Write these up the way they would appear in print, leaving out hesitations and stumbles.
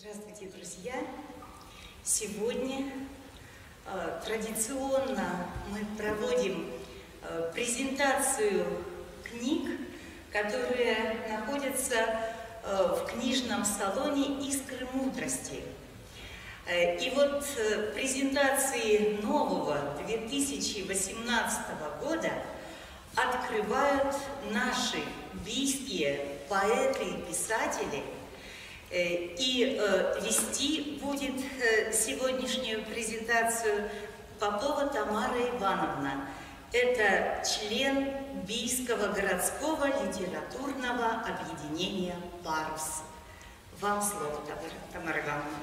Здравствуйте, друзья! Сегодня традиционно мы проводим презентацию книг, которые находятся в книжном салоне «Искры мудрости». И вот презентации нового 2018 года открывают наши бийские поэты и писатели. И вести будет сегодняшнюю презентацию Попова Тамара Ивановна. Это член Бийского городского литературного объединения «Парус». Вам слово, Тамара Ивановна.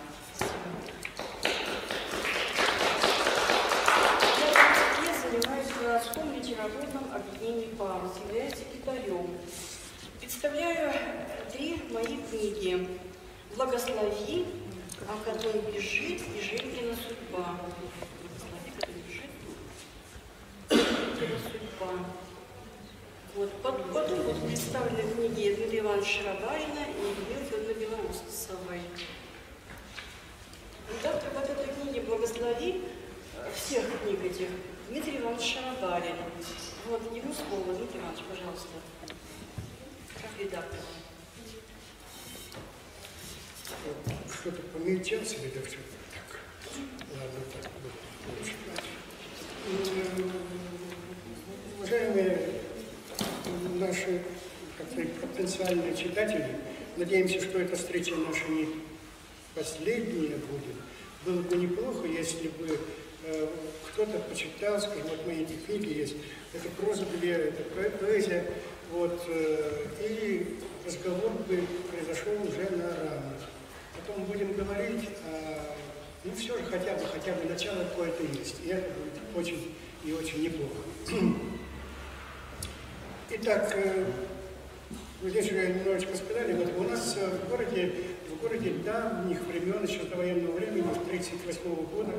Я занимаюсь в городском литературном объединении «Парус», являюсь секретарем. Представляю 3 мои книги. «Благослови», «А который бежит» и «Женькина судьба». «Благослови, который бежит», «Женькина судьба». Вот. Потом будут представлены книги Дмитрия Ивановича Шарабарина и Людмилы Федоровны Белоусовой. Редактор вот этой книги «Благослови», всех книг этих, Дмитрий Иванович Шарабарин. Вот, ему слово. Дмитрий Иванович, пожалуйста, как редактор. Что-то помельчался редактор. Так, ладно, так лучше. Уважаемые наши, как сказать, потенциальные читатели, надеемся, что эта встреча наша не последняя будет. Было бы неплохо, если бы кто-то почитал, скажем, вот мои эти книги есть, это проза, это поэзия, вот, и разговор бы произошел уже на равных. Потом будем говорить, ну все же хотя бы начало какое-то есть, и это будет очень и очень неплохо. Итак, здесь уже немножечко сказали, вот у нас в городе давних времен, еще до военного времени, с 1938 года,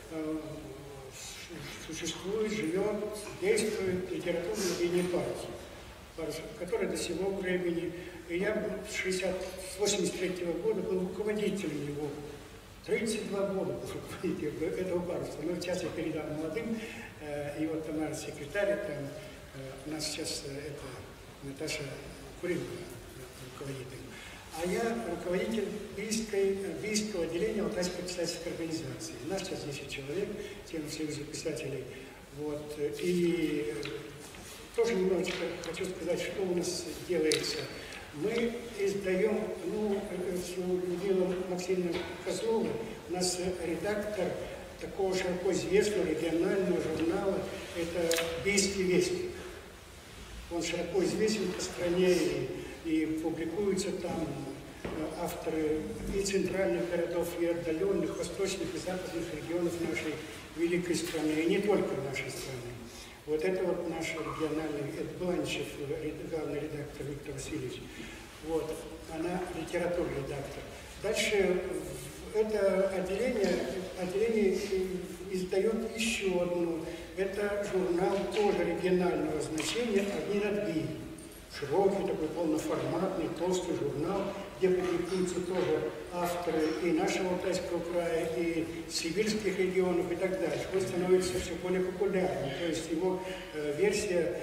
существует, живет, действует литературное объединение «Парус», которое до сего времени, и я с 1983 года был руководителем его. 32 года был руководителем этого «Паруса». Но сейчас я передал молодым, и вот Тамара секретарь, там, у нас сейчас это Наташа Курилова руководит им. А я руководитель Бийского отделения Алтайской писательской организации. Нас сейчас 10 человек, членов Союза писателей. Вот. И тоже немножечко хочу сказать, что у нас делается. Мы издаем, с Людмилой Максимовной Козловой, у нас редактор такого широко известного регионального журнала, это «Бийский вестник». Он широко известен по стране, и публикуются там авторы и центральных городов, и отдаленных, восточных и западных регионов нашей великой страны, и не только нашей страны. Вот это вот наш региональный, это Бланчев, главный редактор Виктор Васильевич. Вот, она литературный редактор. Дальше это отделение издает еще одну. Это журнал тоже регионального значения «Огни над Бией». Широкий, такой полноформатный, толстый журнал, где публикуются тоже авторы и нашего Алтайского края, и сибирских регионов, и так дальше. Он становится все более популярным. То есть его версия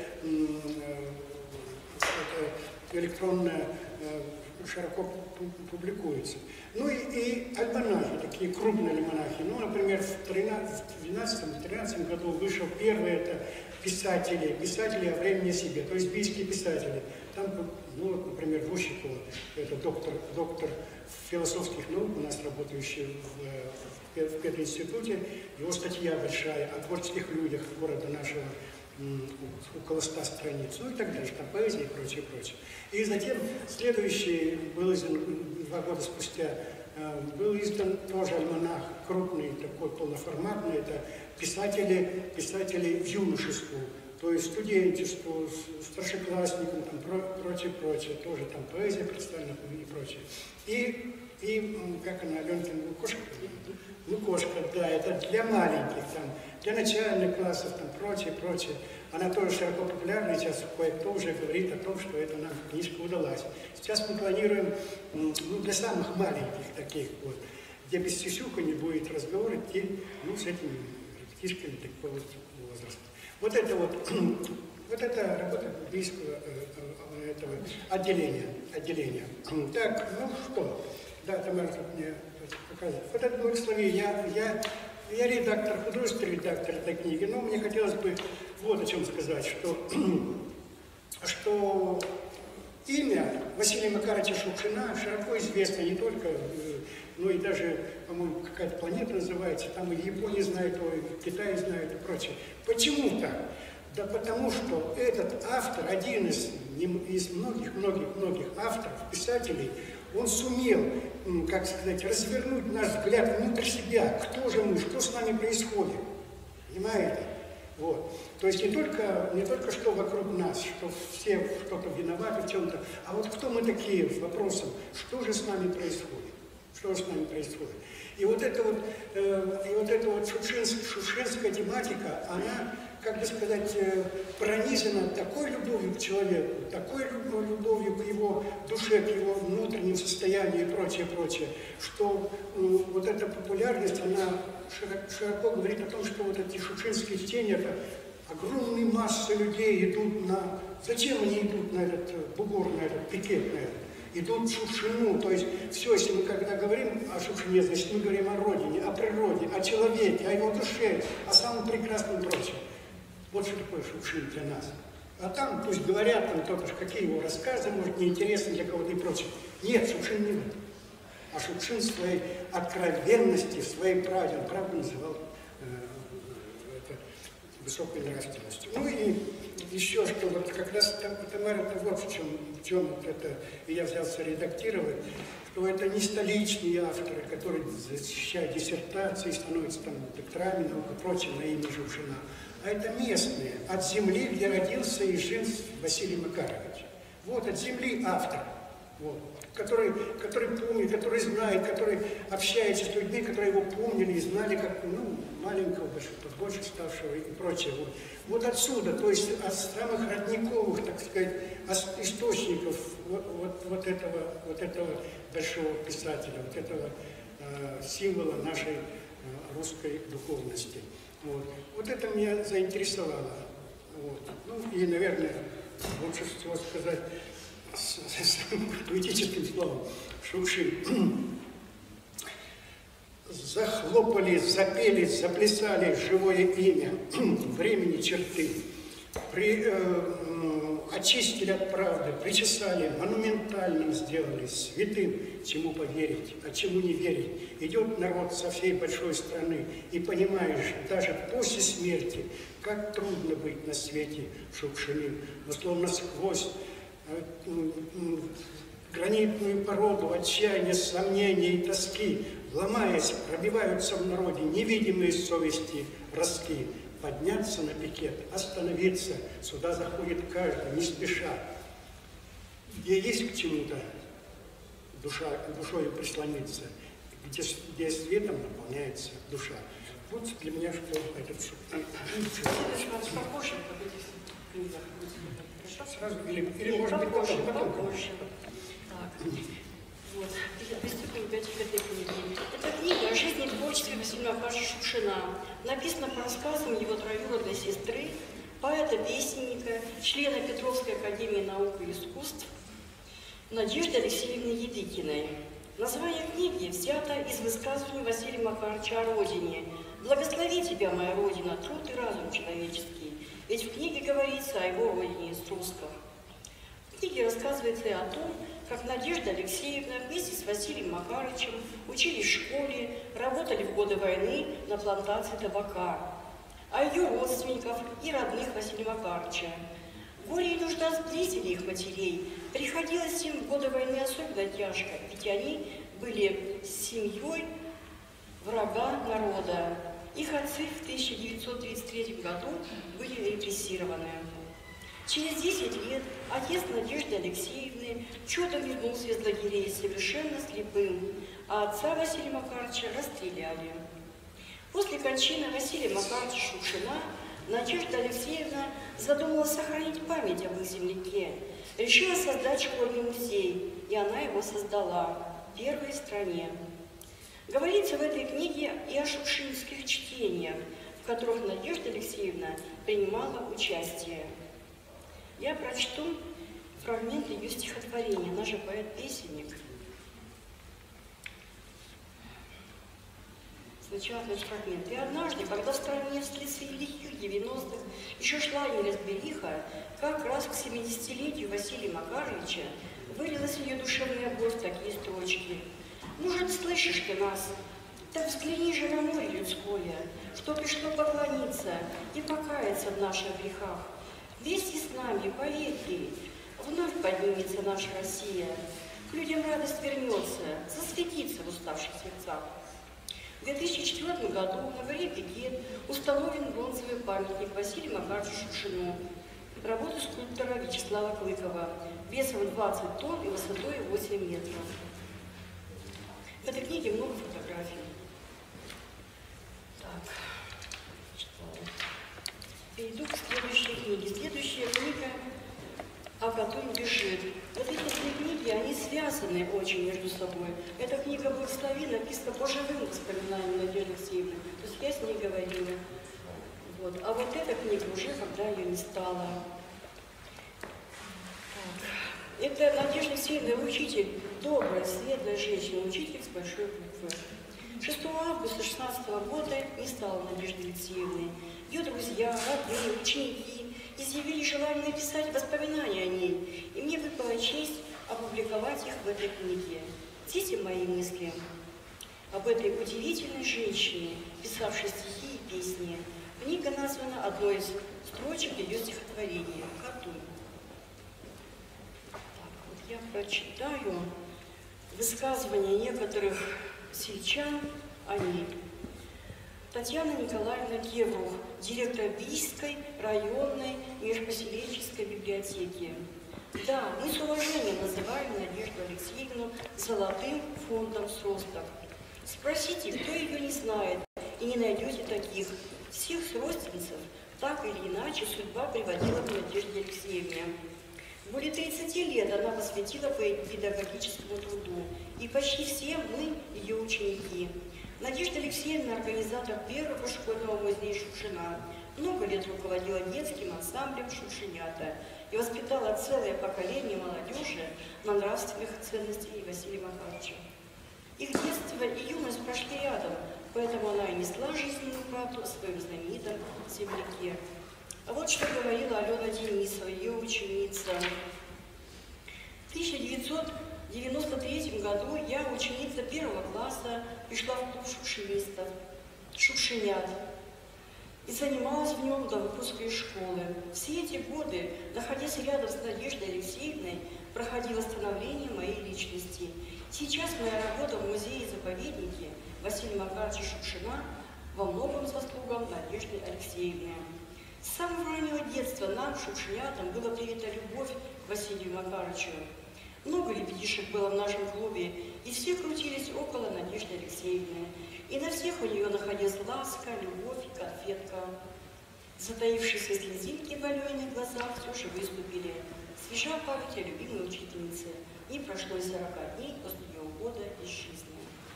электронная широко публикуется. Ну и альманахи, такие крупные альманахи. Ну, например, в 2012-2013 году вышел первый, это писатели о времени себе, то есть бийские писатели. Там, ну, вот, например, Вущикова, это доктор философских наук, у нас работающий в пединституте, его статья большая о творческих людях города нашего, около 100 страниц, ну и так дальше, там поэзия и прочее, прочее. И затем следующий был издан 2 года спустя, был издан тоже альманах, крупный, такой полноформатный, это писатели в юношеству, то есть студенчеству, старшеклассникам, там, прочее, тоже там поэзия представлена и прочее. И И, как она, Аленкина, Лукошка? Лукошка, да, это для маленьких, там, для начальных классов, там, прочее. Она тоже широко популярна, сейчас кое-кто уже говорит о том, что эта нам книжка удалась. Сейчас мы планируем для самых маленьких таких, вот, где без сисюка не будет разговора идти, с этими ребятишками такого возраста. Вот это работа библейского этого отделения. Так, что? Да, Тамара тут мне показывает. Вот это благословение. Я редактор, художественный редактор этой книги, но мне хотелось бы вот о чем сказать, что имя Василия Макаровича Шукшина широко известно не только, но и даже, по-моему, какая-то планета называется, там и Япония знает, и Китай знает и прочее. Почему так? Да потому что этот автор, один из многих авторов, писателей, он сумел, как сказать, развернуть наш взгляд внутрь себя. Кто же мы, что с нами происходит? Понимаете? Вот. То есть не только что вокруг нас, что все что-то виноваты в чем-то, а вот кто мы такие с вопросом, что же с нами происходит? Что же с нами происходит? И вот эта вот шукшинская тематика, она, как бы сказать, пронизана такой любовью к человеку, такой любовью к его душе, к его внутреннему состоянию и прочее, что вот эта популярность, она широко говорит о том, что вот эти шукшинские чтения, это огромные массы людей идут на... Зачем они идут на этот бугор, на этот пикет, на этот? Идут в Шукшину, то есть все, если мы когда говорим о Шукшине, значит мы говорим о родине, о природе, о человеке, о его душе, о самом прекрасном прочем. Вот что такое Шукшин для нас. А там пусть говорят, там кто-то, какие его рассказы, может, неинтересны для кого-то и прочее. Нет, Шукшин не в этом. А Шукшин в своей откровенности, в своей правде, он правду называл это высокой нравственностью. Ну и еще что, вот как раз Тамара, вот в чем вот это, и я взялся редактировать, что это не столичные авторы, которые защищают диссертации, становятся там докторами наук и прочее на имя Шукшина, а это местные, от земли, где родился и жил Василий Макарович. Вот от земли автор, вот, который помнит, который знает, который общается с людьми, которые его помнили и знали как маленького, больше ставшего и прочее. Вот отсюда, то есть от самых родниковых, так сказать, источников вот этого большого писателя, вот этого символа нашей русской духовности. Вот это меня заинтересовало. И, наверное, лучше всего сказать самым поэтическим словом, Шукшин. Захлопали, запели, заплясали живое имя, времени черты, очистили от правды, причесали, монументальным сделали, святым, чему поверить, а чему не верить. Идет народ со всей большой страны, и понимаешь, даже после смерти, как трудно быть на свете Шукшиным, но словно сквозь гранитную породу отчаяния, сомнений и тоски, ломаясь, пробиваются в народе невидимые совести ростки. Подняться на пикет, остановиться, сюда заходит каждый, не спеша. Где есть к чему-то душою прислониться, где светом наполняется душа. Вот для меня что этот Шукшин. Сразу или может быть потом. Вот, приступим опять к этой книге. Это книга о жизни и творчестве Василия Макаровича Шукшина. Написана по рассказам его троюродной сестры, поэта-песенника, члена Петровской академии наук и искусств Надежды Алексеевны Едыкиной. Название книги взято из высказывания Василия Макаровича о родине. «Благослови тебя, моя родина, труд и разум человеческий». Ведь в книге говорится о его родине из трусков. В книге рассказывается и о том, как Надежда Алексеевна вместе с Василием Макаровичем учились в школе, работали в годы войны на плантации табака, о ее родственников и родных Василия Макаровича. Горе и нужда сблизили их матерей. Приходилось им в годы войны особенно тяжко, ведь они были семьей врага народа. Их отцы в 1933 году были репрессированы. Через 10 лет отец Надежды Алексеевны чудом вернулся из лагерей совершенно слепым. а отца Василия Макаровича расстреляли. После кончины Василия Макаровича Шукшина Надежда Алексеевна задумала сохранить память об их земляке, решила создать школьный музей, и она его создала, первой в стране. Говорится в этой книге и о шукшинских чтениях, в которых Надежда Алексеевна принимала участие. Я прочту фрагмент ее стихотворения, она же поэт-песенник. Сначала этот фрагмент. И однажды, когда в стране вследствие лихих 90-х еще шла неразбериха, как раз к 70-летию Василия Макаровича вылилась в ее душевная боль в такие строчки. «Может, слышишь ты нас? Так взгляни же на море людское, что пришло поклониться и покаяться в наших грехах. Вместе с нами, поверь ты, вновь поднимется наша Россия, к людям радость вернется, засветится в уставших сердцах». В 2004 году на горе Пикет установлен бронзовый памятник Василию Макаровичу Шукшину, работы скульптора Вячеслава Клыкова, весом 20 тонн и высотой 8 метров. В этой книге много фотографий. Так, перейду к следующей книге. Следующая книга «А Катунь бежит». Вот эти две книги, они связаны очень между собой. Эта книга «Благослови» написана по живым воспоминаниям Надежды Алексеевны. То есть я с ней говорила. Вот. А вот эта книга уже, когда ее не стало. Так. Это Надежда Алексеевна, учитель, добрая, светлая женщина, учитель с большой буквы. 6 августа 2016 года не стало Надежды Алексеевны. Ее друзья, родные, ученики изъявили желание написать воспоминания о ней, и мне выпала честь опубликовать их в этой книге. Здесь мои мысли об этой удивительной женщине, писавшей стихи и песни. Книга названа одной из строчек ее стихотворения «Катунь». Так, вот я прочитаю высказывания некоторых сельчан о ней. Татьяна Николаевна Геврух, директор Бийской районной межпоселенческой библиотеки. Да, мы с уважением называем Надежду Алексеевну золотым фондом сросток. Спросите, кто ее не знает, и не найдете таких. Всех родственников так или иначе судьба приводила к Надежде Алексеевне. Более 30 лет она посвятила педагогическому труду, и почти все мы ее ученики. Надежда Алексеевна – организатор первого школьного музея Шукшина. Много лет руководила детским ансамблем «Шукшинята» и воспитала целое поколение молодежи на нравственных ценностях Василия Макаровича. Их детство и юность прошли рядом, поэтому она и несла жизненную правду о своем знаменитом земляке. А вот что говорила Алена Денисова, ее ученица. В 1993 году я, ученица 1 класса, пришла в клуб шукшинистов, шукшинят, и занималась в нем до выпуска из школы. Все эти годы, находясь рядом с Надеждой Алексеевной, проходило становление моей личности. Сейчас моя работа в музее-заповеднике Василия Макаровича Шукшина во многом заслугам Надежды Алексеевны. С самого раннего детства нам, шукшинятам, была привита любовь к Василию Макаровичу. Много ребятишек было в нашем клубе, и все крутились около Надежды Алексеевны. И на всех у нее находилась ласка, любовь и конфетка. Затаившиеся слезинки в Алениных глазах все же выступили. Свежа память о любимой учительнице. Не прошло и 40 дней после ее ухода из жизни.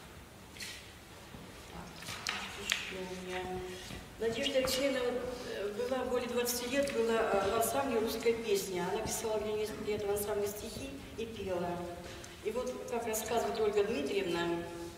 Так, еще у меня... Надежда Алексеевна была более 20 лет, была в ансамбле русской песни. Она писала для несколько лет в ансамбле стихи и пела. И вот, как рассказывает Ольга Дмитриевна,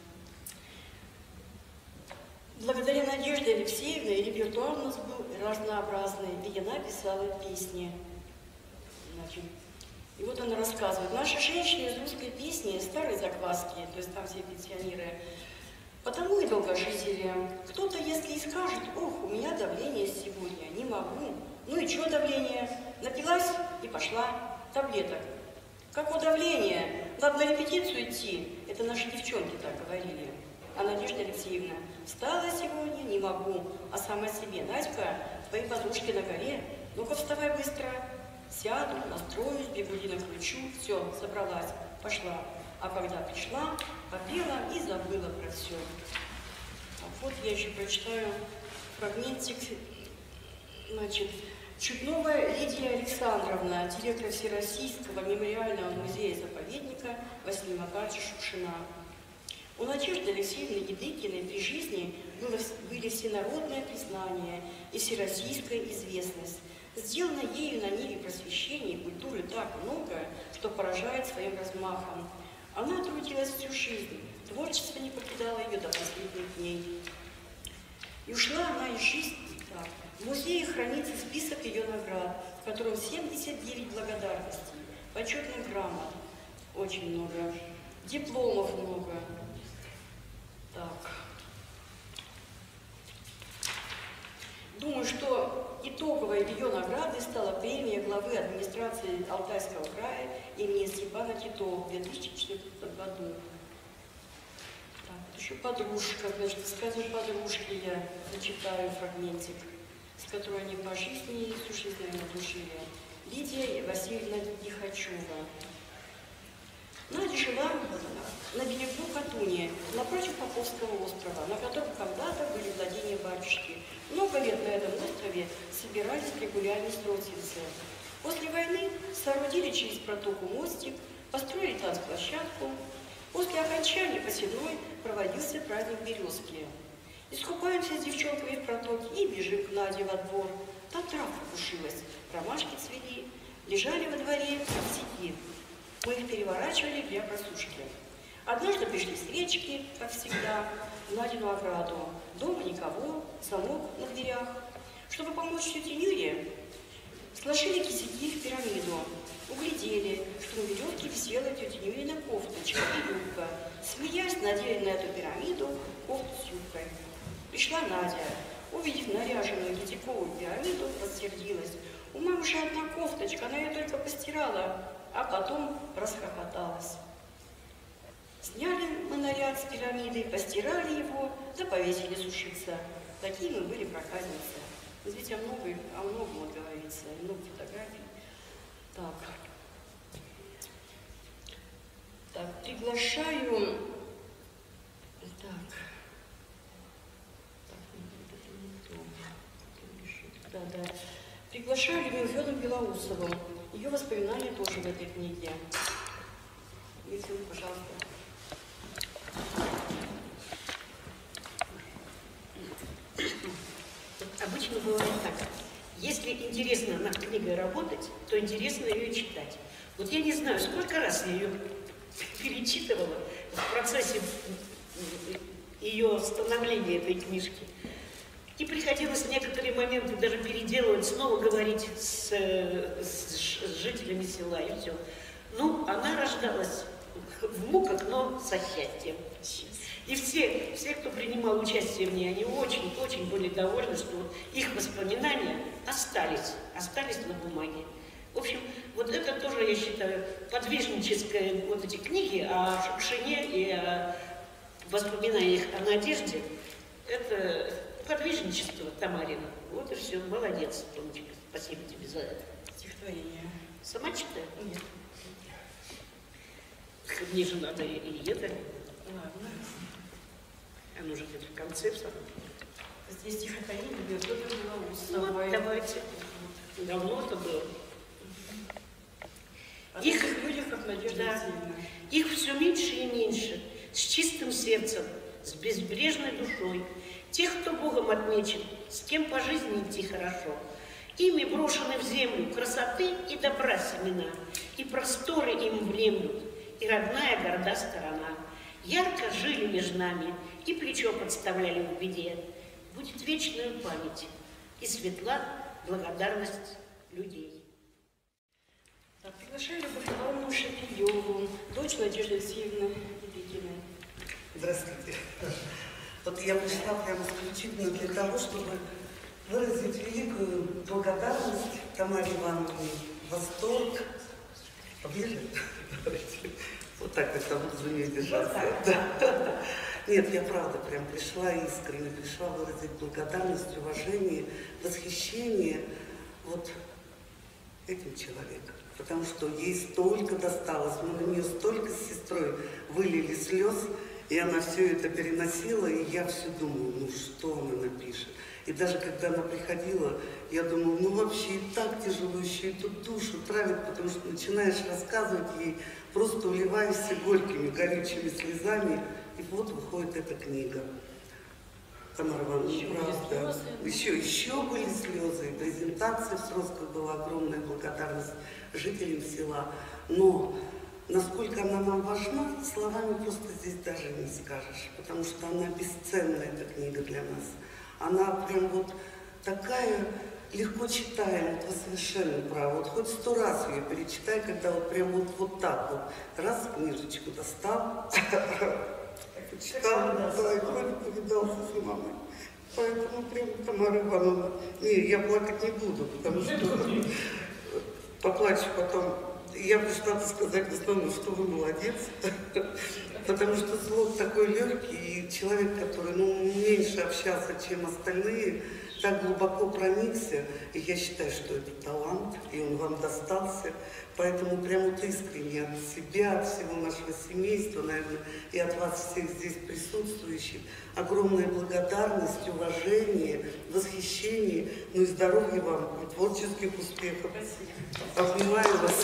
благодаря Надежде Алексеевне репертуар у нас был разнообразный, и она писала песни. Значит, и вот она рассказывает. Наши женщины из русской песни старые закваски, то есть там все пенсионеры, потому и долгожители. Кто-то, если и скажет: ох, у меня давление сегодня, не могу. Ну и что давление? Напилась и пошла. Таблеток. Какое давление? Надо на репетицию идти. Это наши девчонки так говорили. А Надежда Алексеевна: встала сегодня, не могу. А сама себе: Надька, твои подружки на горе, ну-ка вставай быстро. Сяду, настроюсь, бегуди накручу, все, собралась, пошла. А когда пришла, попела и забыла про все. А вот я еще прочитаю фрагментик. Значит, Чуднова Лидия Александровна, директор Всероссийского мемориального музея-заповедника Василия Макаровича Шукшина. У Надежды Алексеевны Едыкиной при жизни были всенародное признание и всероссийская известность. Сделано ею на ниве просвещения и культуры так много, что поражает своим размахом. Она трудилась всю жизнь, творчество не покидало ее до последних дней. И ушла она из жизни так. В музее хранится список ее наград, в котором 79 благодарностей, почетных грамот, очень много, дипломов много. Так. Думаю, что итоговой ее наградой стала премия главы администрации Алтайского края имени Степана Титова в 2014 году. Так, еще подружка, значит, сказы подружки я зачитаю фрагментик, с которой они по жизни всю жизнь, наверное, дружили. Лидия Васильевна Дихачева. Надя жила на берегу Катуни, напротив Поповского острова, на котором когда-то были владения батюшки. Много лет на этом острове собирались регулярные родственницы. После войны соорудили через протоку мостик, построили танцплощадку. После окончания посевной проводился праздник Березки. Искупаемся с девчонками в протоке и бежим к Наде во двор. Там травка пушилась, ромашки цвели, лежали во дворе сети. Мы их переворачивали для просушки. Однажды пришли с речки, как всегда, в Надину ограду. Дома никого, замок на дверях. Чтобы помочь тете Юре, сложили кисяки в пирамиду. Углядели, что на веревке висела тетя Юрина кофточка и юбка. Смеясь, надели на эту пирамиду кофту с юбкой. Пришла Надя. Увидев наряженную кисяковую пирамиду, рассердилась. У мамы же одна кофточка, она ее только постирала. А потом расхохоталась. Сняли мы наряд с пирамидой, постирали его, да повесили сушиться. Такие мы были проказницы. Ведь о многом вот говорится, много фотографий. Так, приглашаю. Приглашаю Людмилу Федоровну Белоусову. Ее воспоминания тоже в этой книге. Если вы, пожалуйста. Обычно бывает так. Если интересно над книгой работать, то интересно ее читать. Вот я не знаю, сколько раз я ее перечитывала в процессе ее становления, этой книжки. И приходилось некоторые моменты даже переделывать, снова говорить с жителями села и все. Ну, она рождалась в муках, но со счастьем. И все, кто принимал участие в ней, они очень были довольны, что вот их воспоминания остались на бумаге. В общем, вот это тоже, я считаю, подвижнические вот эти книги о Шукшине и о воспоминаниях о Надежде. Это подвижничество Тамарина. Вот и все. Молодец, Томочка. Спасибо тебе за это. Стихотворение. Сама читаю? Нет. Мне же надо и это. Ладно. Оно же где-то в конце. Здесь стихотворение Людмилы Белоусовой. Вот, давайте. Давно это было. Их людях, как Надежда Алексеевна. Их все меньше и меньше, с чистым сердцем, с безбрежной душой. Тех, кто Богом отмечен, с кем по жизни идти хорошо. Ими брошены в землю красоты и добра семена, и просторы им внемлют, и родная горда сторона. Ярко жили между нами, и плечо подставляли в беде. Будет вечная память, и светла благодарность людей. Так, приглашаю Любовь Ивановну Шапилеву, дочь Надежды Алексеевны Едыкиной. Здравствуйте. Вот я пришла прямо исключительно для того, чтобы выразить великую благодарность Тамаре Ивановне, восторг. Поближе? Давайте. Вот так вот там за нее держаться. Да. Нет, я правда прям пришла искренне, пришла выразить благодарность, уважение, восхищение вот этим человеком. потому что ей столько досталось, мы на нее столько с сестрой вылили слез, и она все это переносила, и я все думала, ну что она напишет. И даже когда она приходила, я думала, ну вообще и так тяжело, еще и тут душу травит, потому что начинаешь рассказывать ей, просто уливаешься горькими, горючими слезами, и вот выходит эта книга. Тамара Ивановна, правда. Еще были слезы, и презентация в Сросках была, огромная благодарность жителям села. Но насколько она нам важна, словами просто здесь даже не скажешь, потому что она бесценная, эта книга для нас. Она прям вот такая легко читаемая, вы совершенно правы. Вот хоть 100 раз ее перечитай, когда вот прям вот так вот, раз книжечку достал, почитал, да, и вроде повидался с мамой. Поэтому прям, Тамара Ивановна, не, я плакать не буду, потому что поплачу потом. Я пришла сказать в основном, что вы молодец, потому что слог такой легкий, и человек, который меньше общался, чем остальные, так глубоко проникся, и я считаю, что это талант, и он вам достался. Поэтому прямо вот искренне от себя, от всего нашего семейства, наверное, и от вас всех здесь присутствующих, огромная благодарность, уважение, восхищение, ну и здоровья вам, и творческих успехов. Обнимаю вас.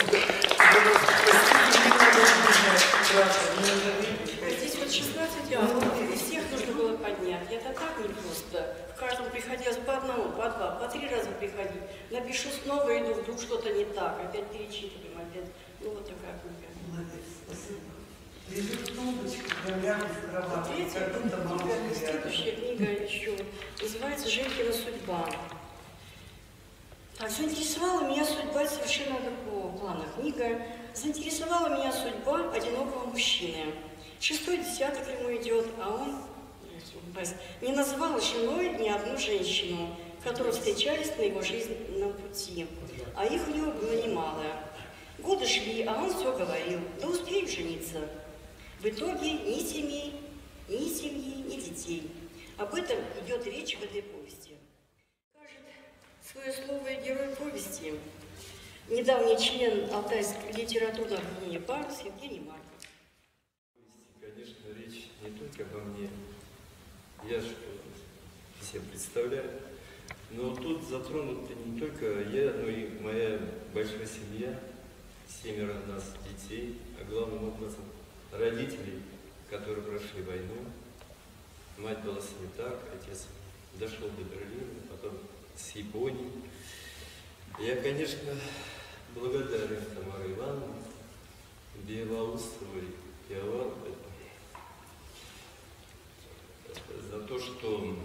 Здесь вот 16 авторов, и всех нужно было поднять. Это так непросто. В каждом приходилось по одному, по два, по 3 раза приходить. Напишу снова, иду, вдруг что-то не так, опять перечитываем, опять. Ну вот такая книга. Молодец, спасибо. Лежит кнопочка, прям рядом с кроватью. Следующая книга еще называется «Женькина судьба». Так, заинтересовала меня судьба совершенно другого плана. Книга заинтересовала меня судьба одинокого мужчины. 6-й десяток ему идет, а он не называл женой ни одну женщину, которые встречались на его жизненном пути. А их у него было немало. Годы шли, а он все говорил, да успею жениться. В итоге ни семьи, ни детей. Об этом идет речь в этой повести. Скажет свое слово и герой повести. Недавний член Алтайского литературного объединения «Парус» Евгений Марков. Конечно, речь не только обо мне. Я же всем представляю. Но тут затронуты не только я, но и моя большая семья, 7 нас детей, а главным образом родителей, которые прошли войну. Мать была санитар, отец дошел до Берлина, потом с Японии. Я, конечно, благодарен Тамаре Ивановне, Белоусовой и Аварковой за то, что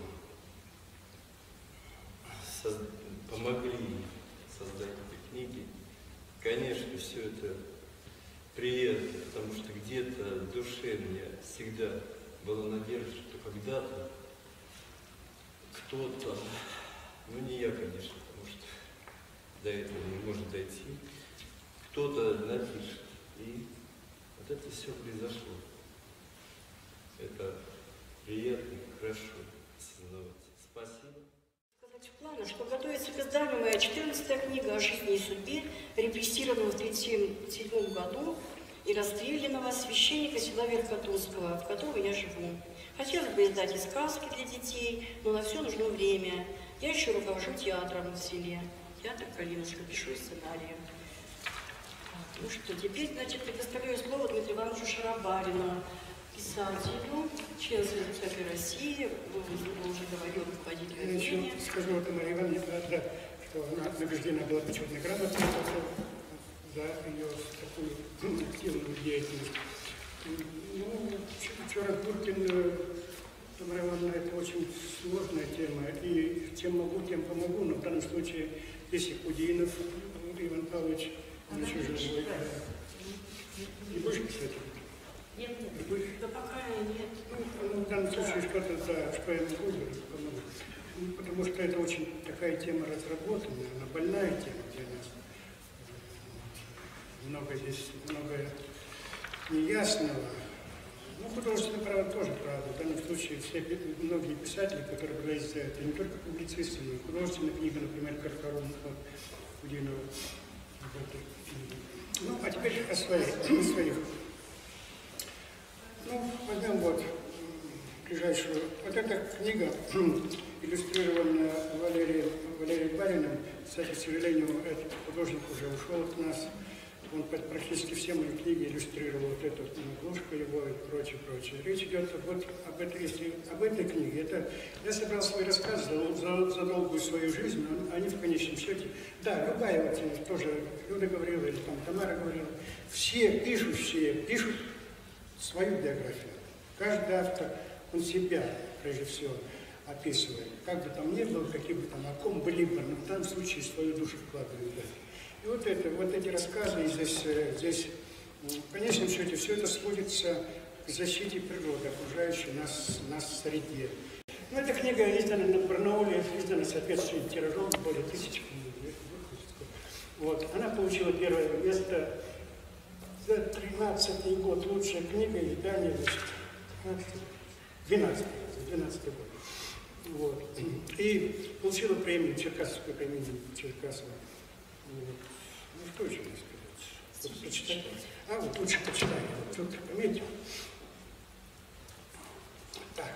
помогли создать эти книги. Конечно, все это приятно, потому что где-то в душе у меня всегда была надежда, что когда-то кто-то, ну не я, конечно, потому что до этого не может дойти, кто-то напишет. И вот это все произошло. Это приятно, хорошо осознавать. Спасибо. Сказать в планах, что готовится к изданию моя 14-я книга о жизни и судьбе репрессированного в 1937 году и расстрелянного священника села Верхотурского, в котором я живу. Хотелось бы издать и сказки для детей, но на все нужно время. Я еще руковожу театром в селе. Театр «Калинушка», пишу сценарии. Ну что, теперь, значит, предоставляю слово Дмитрию Ивановичу Шарабарину, писателю, член Союза писателей России, уже говорил, руководитель отделения. Я скажу Тамаре Ивановне, что она награждена была почетной грамотой за ее такую активную деятельность. Ну, Чорохбуркин, Тамара Ивановна, это очень сложная тема, и чем могу, тем помогу, но в данном случае здесь и Худинов Иван Павлович, он еще живой. Не будешь писать? Нет, да пока нет. Ну, в данном случае что-то, да, что я могу, помогу. Ну, потому что это очень такая тема разработанная, она больная тема для нас. Много неясного. Ну, художественная правда тоже правда. В данном случае многие писатели, которые брались за это, не только публицисты, но и художественная книга, например, Каркарон, Кудинова, Ну, а теперь о своих. Ну, возьмем вот ближайшую. Вот эта книга, иллюстрированная Валерием Бариным. Кстати, к сожалению, этот художник уже ушел от нас. Он практически все мои книги иллюстрировал, вот эту обложку его и прочее. Речь идет вот об этой книге. Я собрал свои рассказы за долгую свою жизнь, но они в конечном счете, да, любая вот тоже Люда говорила, или там Тамара говорила, все пишут свою биографию. Каждый автор, он себя, прежде всего, описывает. Как бы там ни было, каким бы там, о ком бы либо, но в данном случае свою душу вкладывает. Да. И вот эти рассказы, здесь, в конечном счете, все это сводится к защите природы, окружающей нас среде. Ну, эта книга издана на Барнауле, издана соответствующим тиражом, более 1000 книг. Вот. Она получила первое место за 13-й год, лучшая книга издания, 12-й год. Вот. И получила премию, Черкасовскую премию Черкасова. Вот. Ну, что еще мне сказать? Вот, почитать. Вот лучше почитаю. Вот тут пометил. Так.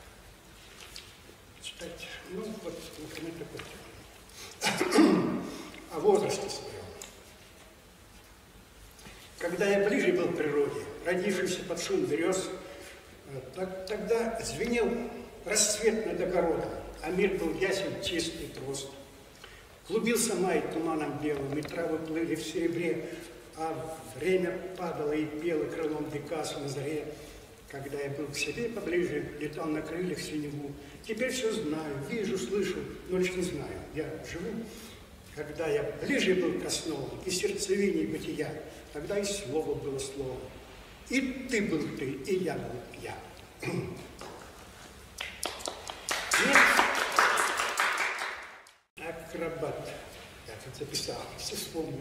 Читать. Ну, вот, например, такой. О возрасте своем. Когда я ближе был к природе, родившийся под шум берез, тогда звенел рассвет над огородом, а мир был ясен, чист и прост. Клубился май туманом белым, и травы плыли в серебре, а время падало и пело крылом Пикассо на заре. Когда я был к себе поближе, летал на крыльях синеву. Теперь все знаю, вижу, слышу, но лишь не знаю, я живу. Когда я ближе был к основам и сердцевине бытия, тогда и слово было словом. И ты был ты, и я был я. Акробат. Я тут записал, все вспомнил.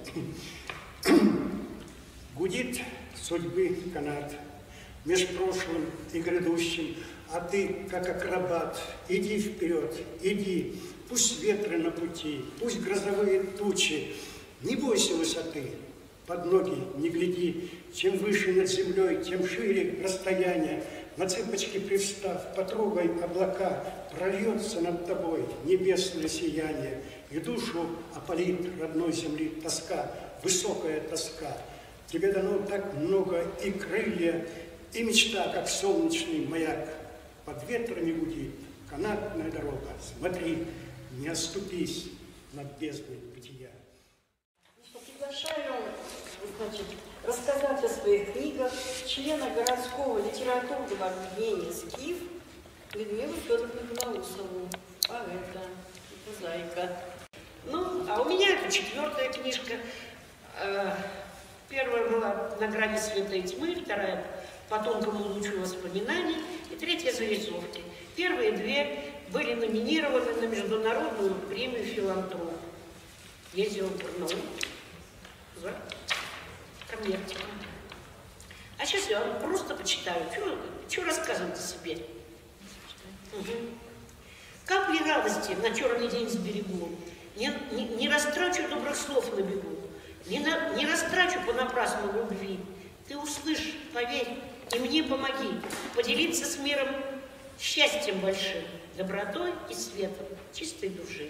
Гудит судьбы канат меж прошлым и грядущим, а ты, как акробат, иди вперед, иди. Пусть ветры на пути, пусть грозовые тучи, не бойся высоты, под ноги не гляди. Чем выше над землей, тем шире расстояние. На цыпочки привстав, потрогай облака, прольется над тобой небесное сияние, и душу опалит родной земли тоска, высокая тоска. Тебе дано так много и крылья, и мечта, как солнечный маяк. Под ветрами гудит канатная дорога. Смотри, не оступись над бездной бытия. Приглашаю, значит, рассказать о своих книгах члена городского литературного объединения «Скиф» Людмилу Федоровну Белоусову, поэта, прозаика. Ну, а у меня это 4-я книжка. Первая была «На грани света и тьмы», вторая «По тонкому лучу воспоминаний» и 3-я «Зарисовки». Первые 2 были номинированы на международную премию «Филантроп». Ездила в Барнаул за коммерцию. А сейчас я вам просто почитаю, что рассказывать о себе. Угу. Капли радости на черный день сберегу, не растрачу добрых слов на бегу, не растрачу понапрасну любви. Ты услышь, поверь, и мне помоги поделиться с миром счастьем большим, добротой и светом чистой души.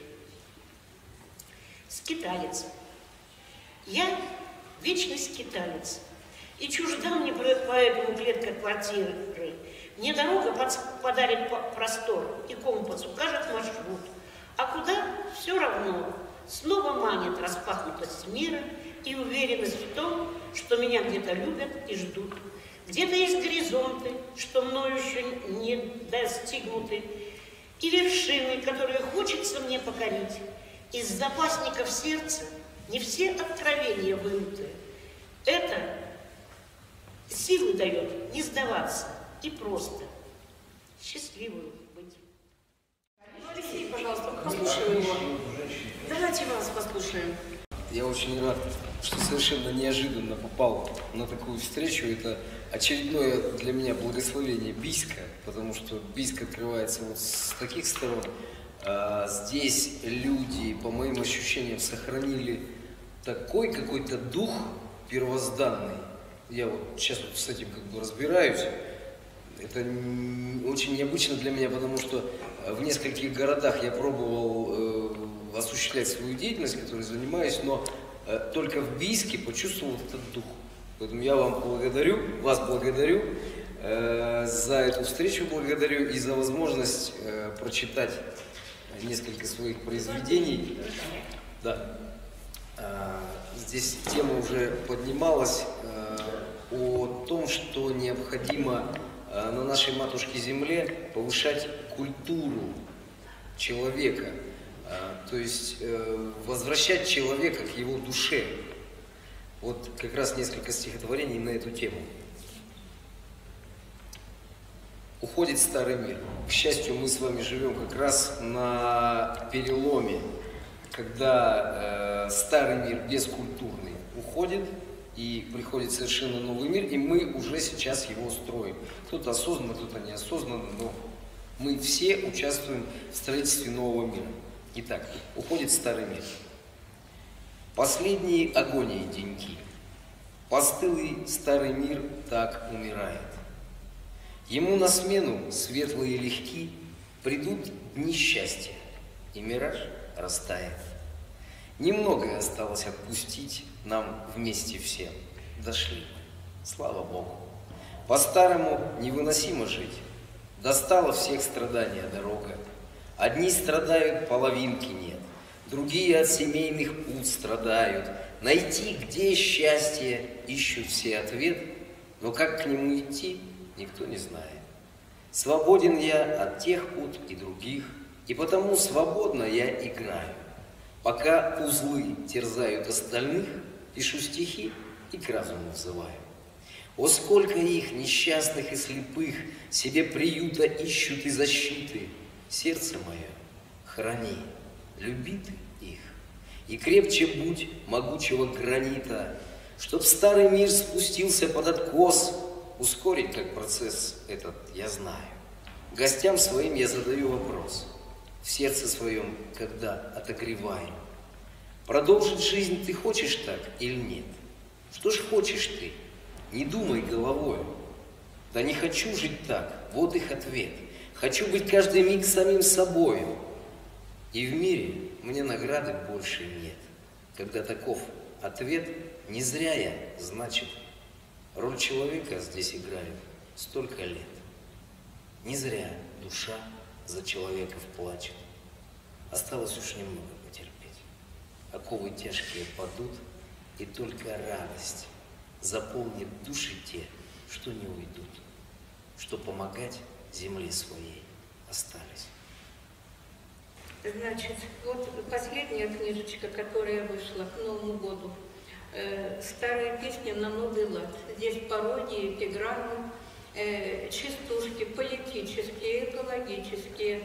Скиталец. Я вечный скиталец, и чужда мне поэтому клетка квартиры. Мне дорога подарит простор, и компас укажет маршрут. А куда — все равно. Снова манит распахнутость мира и уверенность в том, что меня где-то любят и ждут. Где-то есть горизонты, что мною еще не достигнуты, и вершины, которые хочется мне покорить. Из запасников сердца не все откровения вынуты. Это силы дает не сдаваться и просто счастливую быть. Алексей, пожалуйста, послушаем его. Давайте вас послушаем. Я очень рад, что совершенно неожиданно попал на такую встречу. Это очередное для меня благословение Бийска, потому что Бийск открывается вот с таких сторон. Здесь люди, по моим ощущениям, сохранили такой какой-то дух первозданный. Я вот сейчас вот с этим как бы разбираюсь. Это очень необычно для меня, потому что в нескольких городах я пробовал осуществлять свою деятельность, которой занимаюсь, но только в Бийске почувствовал этот дух. Поэтому я вам благодарю, вас благодарю за эту встречу, благодарю и за возможность прочитать несколько своих произведений. Да. Здесь тема уже поднималась о том, что необходимо на нашей матушке Земле повышать культуру человека, то есть возвращать человека к его душе. Вот как раз несколько стихотворений на эту тему. Уходит старый мир. К счастью, мы с вами живем как раз на переломе, когда старый мир бескультурный уходит, и приходит совершенно новый мир, и мы уже сейчас его строим. Кто-то осознанно, кто-то неосознанно, но мы все участвуем в строительстве нового мира. Итак, уходит старый мир. Последние агонии деньки. Постылый старый мир так умирает. Ему на смену светлые и легки придут дни счастья, и мираж растает. Немногое осталось отпустить нам вместе всем. Дошли мы, слава Богу. По-старому невыносимо жить. Достала всех страдания дорога. Одни страдают, половинки нет. Другие от семейных пут страдают. Найти, где счастье, ищут все ответ. Но как к нему идти, никто не знает. Свободен я от тех пут и других, и потому свободно я играю. Пока узлы терзают остальных, пишу стихи и к разуму взываю. О, сколько их, несчастных и слепых, себе приюта ищут и защиты. Сердце мое, храни, люби ты их, и крепче будь могучего гранита, чтоб старый мир спустился под откос. Ускорить как процесс этот я знаю. Гостям своим я задаю вопрос. В сердце своем, когда отогреваю. Продолжить жизнь ты хочешь так или нет? Что ж хочешь ты? Не думай головой. Да не хочу жить так, вот их ответ. Хочу быть каждый миг самим собою. И в мире мне награды больше нет. Когда таков ответ, не зря я, значит, роль человека здесь играет столько лет. Не зря душа за человеков плачет. Осталось уж немного потерпеть. Оковы тяжкие падут, и только радость заполнит души те, что не уйдут, что помогать земле своей остались. Значит, вот последняя книжечка, которая вышла к Новому году. Старые песни на новый лад. Здесь пародии, эпиграммы, частушки политические, экологические.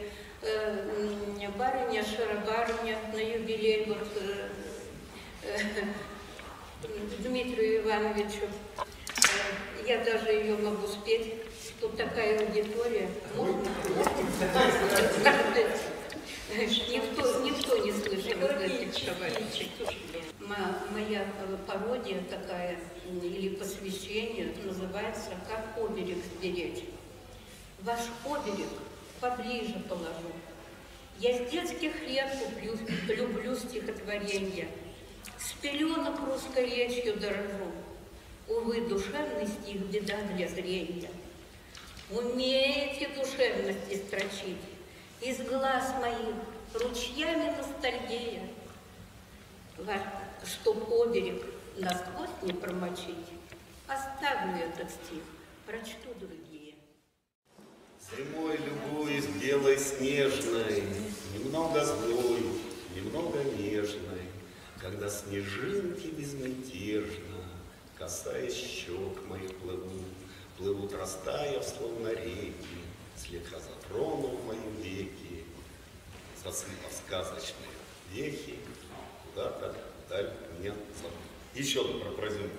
Барыня, шарабарыня на юбилей вот, Дмитрию Ивановичу. Я даже ее могу спеть. Тут такая аудитория. Можно? Никто не слышал этих товарищей. Моя пародия такая, или посвящение, называется «Как оберег сберечь». Ваш оберег поближе положу. Я с детских лет люблю стихотворения. С пеленок русской речью дорожу. Увы, душевный стих — беда для зрения. Умеете душевности строчить, из глаз моих ручьями ностальгия. Чтоб оберег насквозь не промочить, оставлю этот стих, прочту другие. Зимой любуюсь белой снежной, немного злой, немного нежной, когда снежинки безмятежно, касаясь щек моих плывут, растаяв, словно реки, слегка затронув мои веки, засыпав сказочные вехи, куда-то вдаль меня зовут. Еще одну произведение.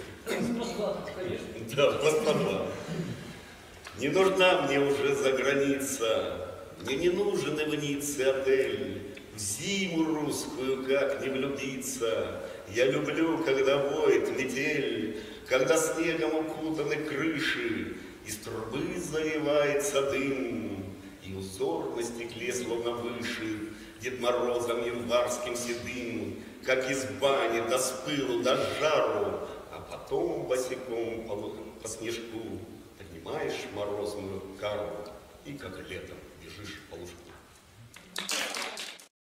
Да, господа. Не нужна мне уже заграница, мне не нужен и в Ницце отель. В зиму русскую как не влюбиться, Я люблю, когда воет метель, когда снегом укутаны крыши, из трубы заливается дым, и узор на стекле словно выше Дед Морозом январским седым, как из бани до спылу, до жару, а потом босиком по снежку поднимаешь морозную кару и как летом бежишь по лужку.